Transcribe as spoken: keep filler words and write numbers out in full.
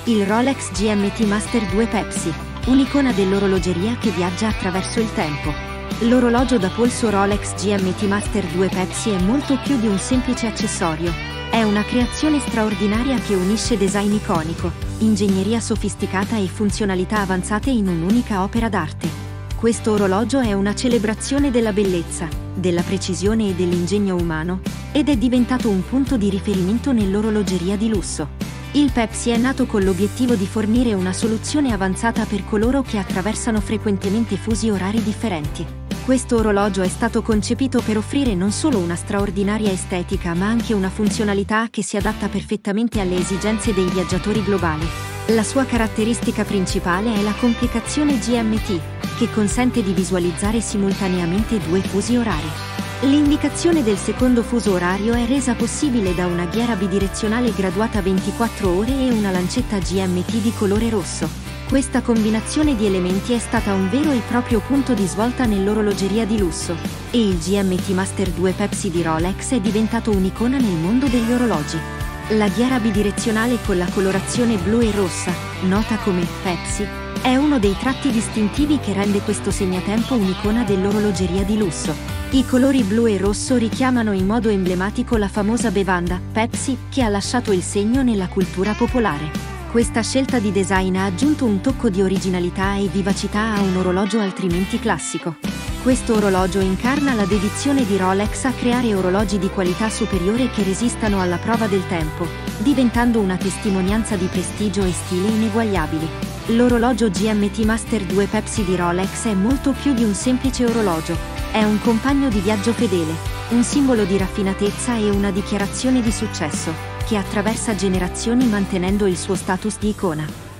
Il Rolex G M T Master due Pepsi, un'icona dell'orologeria che viaggia attraverso il tempo. L'orologio da polso Rolex G M T Master due Pepsi è molto più di un semplice accessorio. È una creazione straordinaria che unisce design iconico, ingegneria sofisticata e funzionalità avanzate in un'unica opera d'arte. Questo orologio è una celebrazione della bellezza, della precisione e dell'ingegno umano, ed è diventato un punto di riferimento nell'orologeria di lusso. Il Pepsi è nato con l'obiettivo di fornire una soluzione avanzata per coloro che attraversano frequentemente fusi orari differenti. Questo orologio è stato concepito per offrire non solo una straordinaria estetica ma anche una funzionalità che si adatta perfettamente alle esigenze dei viaggiatori globali. La sua caratteristica principale è la complicazione G M T, che consente di visualizzare simultaneamente due fusi orari. L'indicazione del secondo fuso orario è resa possibile da una ghiera bidirezionale graduata ventiquattro ore e una lancetta G M T di colore rosso. Questa combinazione di elementi è stata un vero e proprio punto di svolta nell'orologeria di lusso, e il G M T Master due Pepsi di Rolex è diventato un'icona nel mondo degli orologi. La ghiera bidirezionale con la colorazione blu e rossa, nota come Pepsi, è uno dei tratti distintivi che rende questo segnatempo un'icona dell'orologeria di lusso. I colori blu e rosso richiamano in modo emblematico la famosa bevanda, Pepsi, che ha lasciato il segno nella cultura popolare. Questa scelta di design ha aggiunto un tocco di originalità e vivacità a un orologio altrimenti classico. Questo orologio incarna la dedizione di Rolex a creare orologi di qualità superiore che resistano alla prova del tempo, diventando una testimonianza di prestigio e stile ineguagliabili. L'orologio G M T Master due Pepsi di Rolex è molto più di un semplice orologio. È un compagno di viaggio fedele, un simbolo di raffinatezza e una dichiarazione di successo, che attraversa generazioni mantenendo il suo status di icona.